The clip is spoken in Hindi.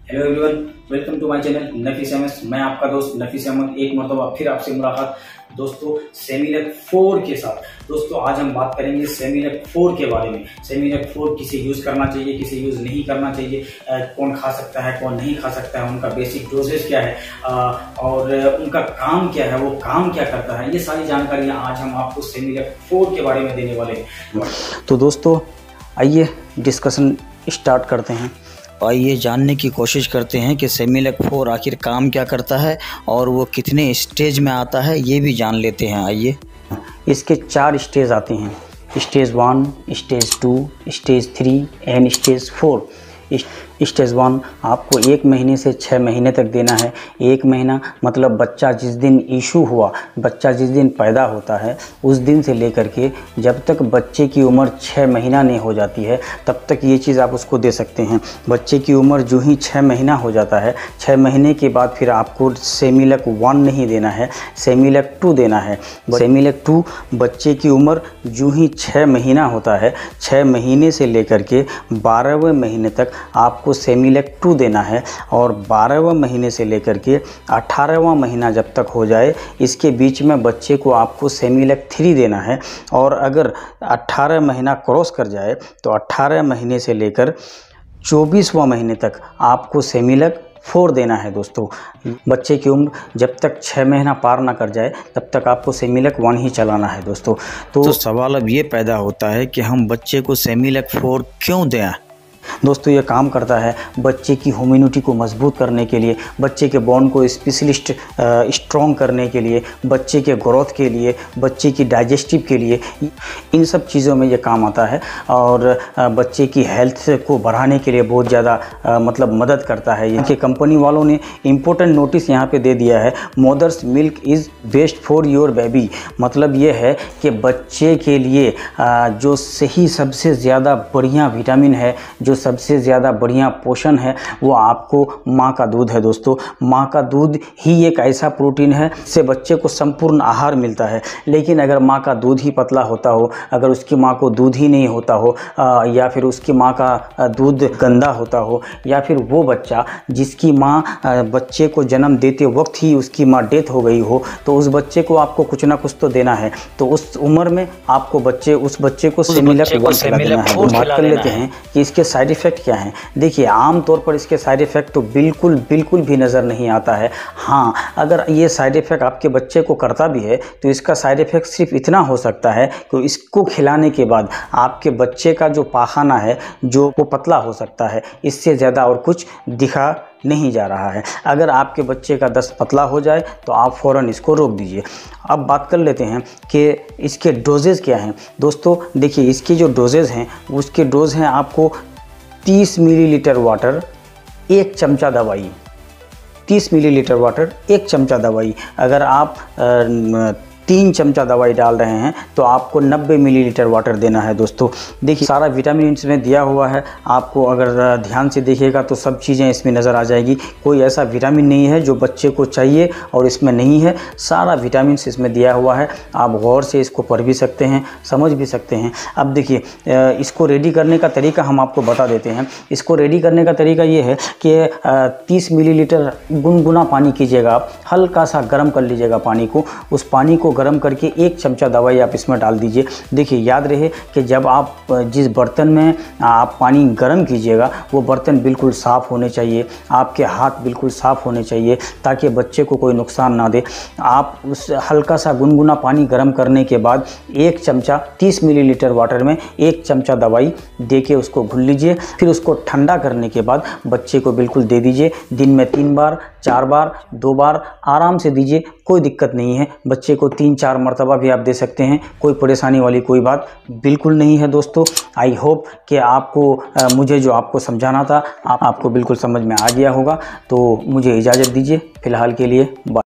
Hello everyone, welcome to my channel Nafees Ahmed. मैं आपका दोस्त नफीस अहमद एक मरतबा फिर आपसे मुलाकात दोस्तों सेमीलेक 4 के साथ। दोस्तों आज हम बात करेंगे सेमीलेक 4 के बारे में। सेमीलेक 4 किसे यूज करना चाहिए, किसे यूज नहीं करना चाहिए, कौन खा सकता है, कौन नहीं खा सकता है, उनका बेसिक डोजेज क्या है और उनका काम क्या है, वो काम क्या करता है, ये सारी जानकारियां आज हम आपको सेमीलेक 4 के बारे में देने वाले हैं। तो दोस्तों आइए डिस्कशन स्टार्ट करते हैं। आइए जानने की कोशिश करते हैं कि सेमीलेक 4 आखिर काम क्या करता है और वो कितने स्टेज में आता है, ये भी जान लेते हैं। आइए, इसके 4 स्टेज आते हैं, stage 1, stage 2, stage 3 and stage 4। Stage 1 आपको 1 महीने से 6 महीने तक देना है। 1 महीना मतलब बच्चा जिस दिन इशू हुआ, बच्चा जिस दिन पैदा होता है उस दिन से लेकर के जब तक बच्चे की उम्र 6 महीना नहीं हो जाती है तब तक ये चीज़ आप उसको दे सकते हैं। बच्चे की उम्र जो ही 6 महीना हो जाता है, 6 महीने के बाद फिर आपको सेमीलेक 1 नहीं देना है, सेमीलेक 2 देना है। सेमीलेक 2 बच्चे की उम्र जो ही 6 महीना होता है, 6 महीने से लेकर के 12वें महीने तक आपको सेमीलेक 2 देना है और 12वें महीने से लेकर के 18वां महीना जब तक हो जाए इसके बीच में बच्चे को आपको सेमीलेक 3 देना है। और अगर 18 महीना क्रॉस कर जाए तो 18 महीने से लेकर 24वां महीने तक आपको सेमीलेक 4 देना है। दोस्तों बच्चे की उम्र जब तक 6 महीना पार ना कर जाए तब तक आपको सेमीलेक 1 ही चलाना है। दोस्तों तो सवाल अब ये पैदा होता है कि हम बच्चे को सेमीलेक 4 क्यों दें। दोस्तों ये काम करता है बच्चे की इम्यूनिटी को मजबूत करने के लिए, बच्चे के बोन को स्पेशलिस्ट स्ट्रॉन्ग करने के लिए, बच्चे के ग्रोथ के लिए, बच्चे की डाइजेस्टिव के लिए, इन सब चीज़ों में ये काम आता है और बच्चे की हेल्थ को बढ़ाने के लिए बहुत ज़्यादा मतलब मदद करता है। ये कंपनी वालों ने इम्पोर्टेंट नोटिस यहाँ पे दे दिया है, mother's milk is best for your baby. मतलब ये है कि बच्चे के लिए जो सही सबसे ज़्यादा बढ़िया विटामिन है, जो सबसे ज़्यादा बढ़िया पोषण है, वो आपको माँ का दूध है। दोस्तों माँ का दूध ही एक ऐसा प्रोटीन है जिससे बच्चे को संपूर्ण आहार मिलता है। लेकिन अगर माँ का दूध ही पतला होता हो, अगर उसकी माँ को दूध ही नहीं होता हो या फिर उसकी माँ का दूध गंदा होता हो, या फिर वो बच्चा जिसकी माँ बच्चे को जन्म देते वक्त ही उसकी माँ डेथ हो गई हो, तो उस बच्चे को आपको कुछ ना कुछ तो देना है। तो उस उम्र में आपको उस बच्चे को सेमीलेक 1 खिलाना है। बात कर लेते हैं कि इसके साइड इफ़ेक्ट क्या हैं। देखिए आम तौर पर इसके साइड इफ़ेक्ट तो बिल्कुल भी नज़र नहीं आता है। हाँ, अगर ये साइड इफ़ेक्ट आपके बच्चे को करता भी है तो इसका साइड इफ़ेक्ट सिर्फ इतना हो सकता है कि इसको खिलाने के बाद आपके बच्चे का जो पाखाना है जो वो पतला हो सकता है, इससे ज़्यादा और कुछ दिखा नहीं जा रहा है। अगर आपके बच्चे का दस्त पतला हो जाए तो आप फ़ौरन इसको रोक दीजिए। अब बात कर लेते हैं कि इसके डोजेज़ क्या हैं। दोस्तों देखिए इसके जो डोजेज़ हैं उसके डोज हैं आपको 30 मिलीलीटर वाटर 1 चमचा दवाई, 30 मिलीलीटर वाटर 1 चमचा दवाई। अगर आप 3 चमचा दवाई डाल रहे हैं तो आपको 90 मिलीलीटर वाटर देना है। दोस्तों देखिए सारा विटामिन इसमें दिया हुआ है, आपको अगर ध्यान से देखिएगा तो सब चीज़ें इसमें नज़र आ जाएगी। कोई ऐसा विटामिन नहीं है जो बच्चे को चाहिए और इसमें नहीं है, सारा विटामिन इसमें दिया हुआ है। आप गौर से इसको पढ़ भी सकते हैं, समझ भी सकते हैं। अब देखिए इसको रेडी करने का तरीका हम आपको बता देते हैं। इसको रेडी करने का तरीका ये है कि 30 मिलीलीटर गुनगुना पानी कीजिएगा, आप हल्का सा गर्म कर लीजिएगा पानी को, उस पानी को गर्म करके 1 चमचा दवाई आप इसमें डाल दीजिए। देखिए याद रहे कि जब आप जिस बर्तन में आप पानी गर्म कीजिएगा वो बर्तन बिल्कुल साफ़ होने चाहिए, आपके हाथ बिल्कुल साफ़ होने चाहिए ताकि बच्चे को कोई नुकसान ना दे। आप उस हल्का सा गुनगुना पानी गर्म करने के बाद 1 चमचा 30 मिलीलीटर वाटर में 1 चमचा दवाई दे के उसको घुल लीजिए। फिर उसको ठंडा करने के बाद बच्चे को बिल्कुल दे दीजिए। दिन में 3 बार, 4 बार, 2 बार आराम से दीजिए, कोई दिक्कत नहीं है। बच्चे को 3-4 मरतबा भी आप दे सकते हैं, कोई परेशानी वाली कोई बात बिल्कुल नहीं है। दोस्तों आई होप कि आपको मुझे जो आपको समझाना था आपको बिल्कुल समझ में आ गया होगा। तो मुझे इजाज़त दीजिए फ़िलहाल के लिए, बाय।